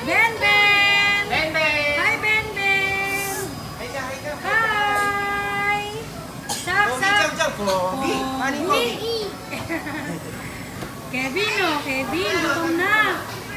Ben Ben! Ben Ben! Hi Ben Ben! Hi ka, hi ka. Hi! Sak, Pogi, sak! jump, jump. Pogi. Paano yung Pogi? Kevin, oh, Kevin, gutom na.